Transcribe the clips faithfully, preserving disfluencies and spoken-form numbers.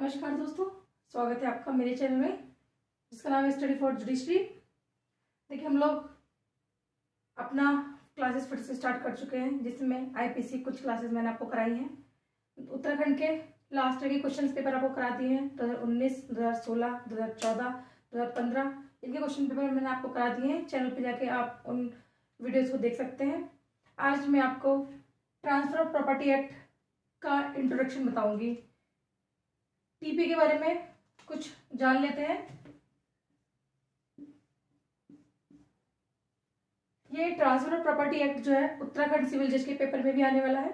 नमस्कार दोस्तों, स्वागत है आपका मेरे चैनल में जिसका नाम है स्टडी फॉर जुडिशरी। देखिए, हम लोग अपना क्लासेस फिर से स्टार्ट कर चुके हैं, जिसमें आईपीसी कुछ क्लासेस मैंने आपको कराई हैं। उत्तराखंड के लास्ट ईयर के क्वेश्चन पेपर आपको करा दिए हैं। दो हज़ार उन्नीस, दो हज़ार सोलह, दो हज़ार चौदह, दो हज़ार पंद्रह इनके क्वेश्चन पेपर मैंने आपको करा दिए हैं। चैनल पर जाके आप उन वीडियोज़ को देख सकते हैं। आज मैं आपको ट्रांसफर ऑफ प्रॉपर्टी एक्ट का इंट्रोडक्शन बताऊंगी। टीपी के बारे में कुछ जान लेते हैं। ये ट्रांसफर ऑफ प्रॉपर्टी एक्ट जो है उत्तराखंड सिविल जज के पेपर में भी आने वाला है।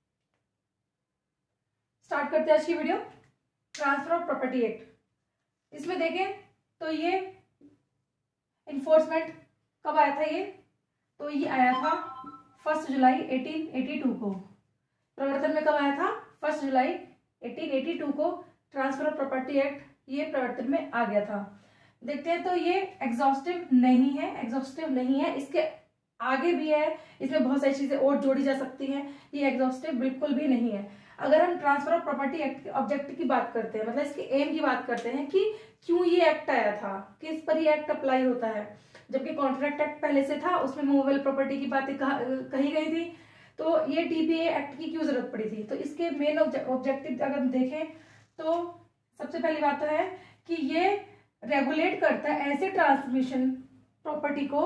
स्टार्ट करते हैं आज की video. Transfer of property act, इसमें देखें तो ये इन्फोर्समेंट कब आया था? ये तो ये आया था फर्स्ट जुलाई अठारह सौ बयासी को। प्रवर्तन में कब आया था? फर्स्ट जुलाई अठारह सौ बयासी को ट्रांसफर ऑफ प्रॉपर्टी एक्ट ये प्रवर्तन में आ गया था। देखते हैं तो ये एग्जॉस्टिव नहीं है, एग्जॉस्टिव नहीं है, इसके आगे भी है, इसमें बहुत सारी चीजें और जोड़ी जा सकती हैं। ये एग्जॉस्टिव बिल्कुल भी नहीं है। अगर हम ट्रांसफर ऑफ प्रॉपर्टी एक्ट के ऑब्जेक्ट की बात करते हैं, मतलब इसके एम की बात करते हैं कि क्यों ये एक्ट आया था, किस पर ये एक्ट अप्लाई होता है, जबकि कॉन्ट्रैक्ट एक्ट पहले से था, उसमें मूवेबल प्रॉपर्टी की बातें कही गई थी, तो ये टीपीए एक्ट की क्यों जरूरत पड़ी थी? तो इसके मेन ऑब्जेक्टिव अगर हम देखें तो सबसे पहली बात तो है कि ये रेगुलेट करता है ऐसे ट्रांसमिशन प्रॉपर्टी को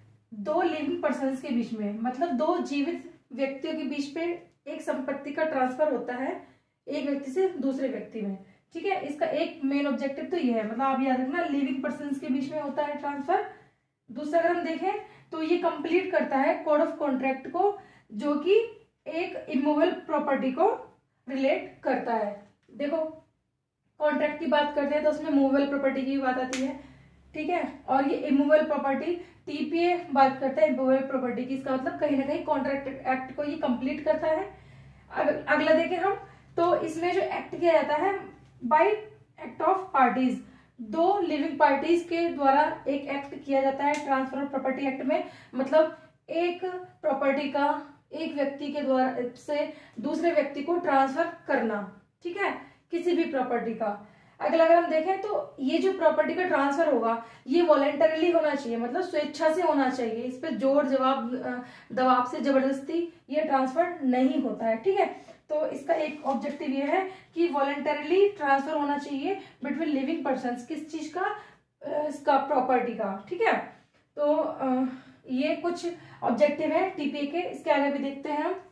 दो लिविंग पर्सन्स के बीच में, मतलब दो जीवित व्यक्तियों के बीच पे एक संपत्ति का ट्रांसफर होता है एक व्यक्ति से दूसरे व्यक्ति में। ठीक है, इसका एक मेन ऑब्जेक्टिव तो ये है, मतलब आप याद रखना लिविंग पर्सन्स के बीच में होता है ट्रांसफर। दूसरा अगर हम देखें तो ये कंप्लीट करता है कोड ऑफ कॉन्ट्रैक्ट को, जो कि एक इमूवेबल प्रॉपर्टी को रिलेट करता है। देखो, कॉन्ट्रैक्ट की बात करते हैं तो उसमें मूवेबल प्रॉपर्टी की बात आती है। ठीक है, और ये इमूवेबल प्रॉपर्टी टीपीए बात करता है इमूवेबल प्रॉपर्टी की। इसका मतलब कहीं ना कहीं कॉन्ट्रैक्ट एक्ट को ये कंप्लीट करता है। अग, अगला देखें हम तो इसमें जो एक्ट किया जाता है बाय एक्ट ऑफ पार्टीज, दो लिविंग पार्टीज के द्वारा एक एक्ट किया जाता है ट्रांसफर ऑफ प्रॉपर्टी एक्ट में। मतलब एक प्रॉपर्टी का एक व्यक्ति के द्वारा से दूसरे व्यक्ति को ट्रांसफर करना। ठीक है, किसी भी प्रॉपर्टी का। अगला अगर हम देखें तो ये जो प्रॉपर्टी का ट्रांसफर होगा ये वॉलेंटरीली होना चाहिए, मतलब स्वेच्छा से होना चाहिए। इस पे जोर जवाब दबाव से जबरदस्ती ये ट्रांसफर नहीं होता है। ठीक है, तो इसका एक ऑब्जेक्टिव ये है कि वॉलेंटरीली ट्रांसफर होना चाहिए बिटवीन लिविंग पर्सन्स। किस चीज का? इसका प्रॉपर्टी का। ठीक है, तो ये कुछ ऑब्जेक्टिव है टीपीए के। इसके आगे भी देखते हैं हम।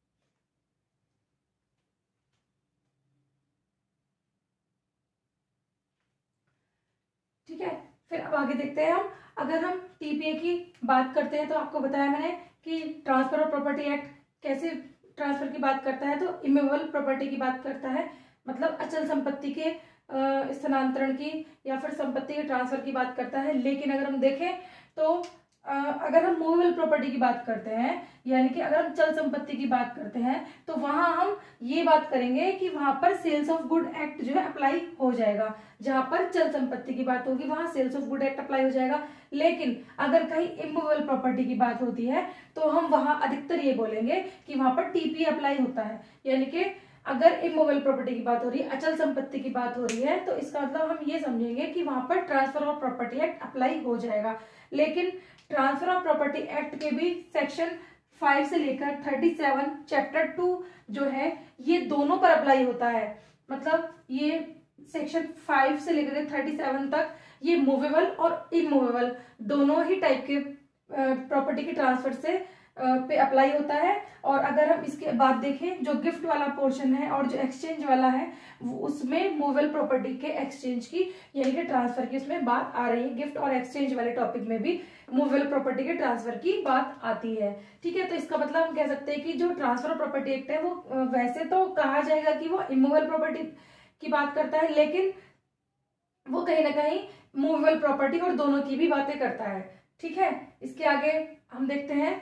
ठीक है, फिर अब आगे देखते हैं हम। अगर हम टीपीए की बात करते हैं तो आपको बताया मैंने कि ट्रांसफर ऑफ प्रॉपर्टी एक्ट कैसे ट्रांसफर की बात करता है, तो इमूवेबल प्रॉपर्टी की बात करता है, मतलब अचल संपत्ति के स्थानांतरण की या फिर संपत्ति के ट्रांसफर की बात करता है। लेकिन अगर हम देखें तो अगर हम मूवेबल प्रॉपर्टी की बात करते हैं, यानी कि अगर हम चल संपत्ति की बात करते हैं, तो वहां हम ये बात करेंगे कि वहां पर सेल्स ऑफ गुड एक्ट जो है अप्लाई हो जाएगा। जहां पर चल संपत्ति की बात होगी वहां sales of good act apply हो जाएगा। लेकिन अगर कहीं इमूवेबल प्रॉपर्टी की बात होती है तो हम वहां अधिकतर ये बोलेंगे कि वहां पर टीपी अप्लाई होता है। यानी कि अगर इमूवेबल प्रॉपर्टी की बात हो रही है, अचल संपत्ति की बात हो रही है, तो इसका मतलब हम ये समझेंगे कि वहां पर transfer of property act apply हो जाएगा। लेकिन ट्रांसफर ऑफ प्रॉपर्टी एक्ट के भी सेक्शन फाइव से लेकर थर्टी सेवन चैप्टर टू जो है ये दोनों पर अप्लाई होता है। मतलब ये सेक्शन फाइव से लेकर थर्टी सेवन तक ये मूवेबल और इमूवेबल दोनों ही टाइप के प्रॉपर्टी के ट्रांसफर से पे अप्लाई होता है। और अगर हम इसके बाद देखें जो गिफ्ट वाला पोर्शन है और जो एक्सचेंज वाला है, उसमें मूवेबल प्रॉपर्टी के एक्सचेंज की यानी कि ट्रांसफर की उसमें बात आ रही है। गिफ्ट और एक्सचेंज वाले टॉपिक में भी मूवेबल प्रॉपर्टी के ट्रांसफर की बात आती है। ठीक है, तो इसका मतलब हम कह सकते हैं कि जो ट्रांसफर ऑफ प्रॉपर्टी एक्ट है वो वैसे तो कहा जाएगा कि वो इमूवेबल प्रॉपर्टी की बात करता है, लेकिन वो कहीं ना कहीं मूवेबल प्रॉपर्टी और दोनों की भी बातें करता है। ठीक है, इसके आगे हम देखते हैं।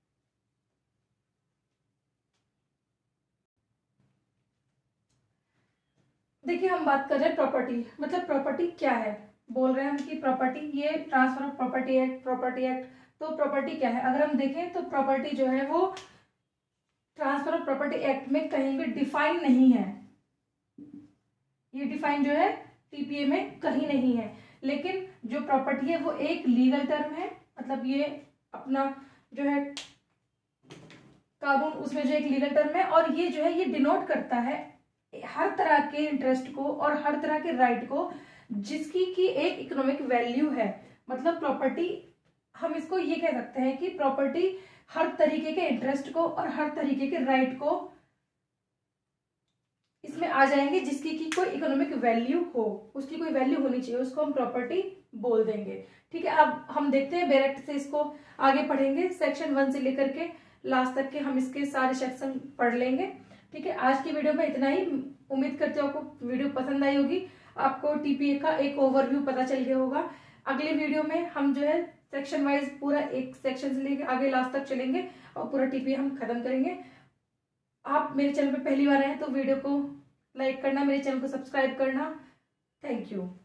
देखिए, हम बात कर रहे हैं प्रॉपर्टी, मतलब प्रॉपर्टी क्या है। बोल रहे हैं हम कि प्रॉपर्टी ये transfer of property act, property act, तो प्रॉपर्टी क्या है? अगर हम देखें तो प्रॉपर्टी जो है वो ट्रांसफर ऑफ प्रॉपर्टी एक्ट में कहीं भी डिफाइन नहीं है। ये डिफाइन जो है टीपीए में कहीं नहीं है। लेकिन जो प्रॉपर्टी है वो एक लीगल टर्म है, मतलब ये अपना जो है कानून उसमें जो एक लीगल टर्म है, और ये जो है ये डिनोट करता है हर तरह के इंटरेस्ट को और हर तरह के राइट को जिसकी की एक इकोनॉमिक वैल्यू है। मतलब प्रॉपर्टी, हम इसको ये कह सकते हैं कि प्रॉपर्टी हर तरीके के इंटरेस्ट को और हर तरीके के राइट को इसमें आ जाएंगे जिसकी की कोई इकोनॉमिक वैल्यू हो, उसकी कोई वैल्यू होनी चाहिए, उसको हम प्रॉपर्टी बोल देंगे। ठीक है, अब हम देखते हैं डायरेक्ट से इसको आगे पढ़ेंगे, सेक्शन वन से लेकर के लास्ट तक के हम इसके सारे सेक्शन पढ़ लेंगे। ठीक है, आज की वीडियो में इतना ही। उम्मीद करते हो आपको वीडियो पसंद आई होगी, आपको टीपीए का एक ओवरव्यू पता चल गया होगा। अगले वीडियो में हम जो है सेक्शन वाइज पूरा एक सेक्शन से लेकर आगे लास्ट तक चलेंगे और पूरा टीपीए हम खत्म करेंगे। आप मेरे चैनल पे पहली बार आए हैं तो वीडियो को लाइक करना, मेरे चैनल को सब्सक्राइब करना। Thank you.